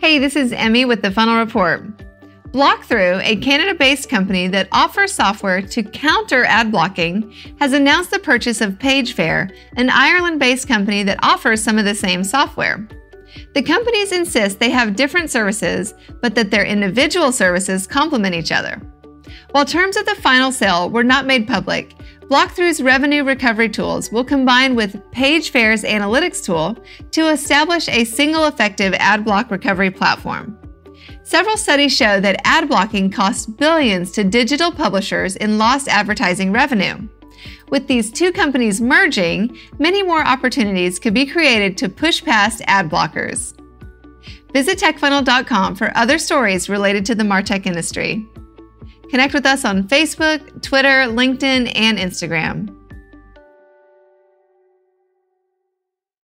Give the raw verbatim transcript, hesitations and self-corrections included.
Hey, this is Emmy with the Funnel Report. Blockthrough, a Canada-based company that offers software to counter ad blocking, has announced the purchase of PageFair, an Ireland-based company that offers some of the same software. The companies insist they have different services, but that their individual services complement each other. While terms of the final sale were not made public, Blockthrough's revenue recovery tools will combine with PageFair's analytics tool to establish a single effective ad block recovery platform. Several studies show that ad blocking costs billions to digital publishers in lost advertising revenue. With these two companies merging, many more opportunities could be created to push past ad blockers. Visit tech funnel dot com for other stories related to the MarTech industry. Connect with us on Facebook, Twitter, LinkedIn, and Instagram.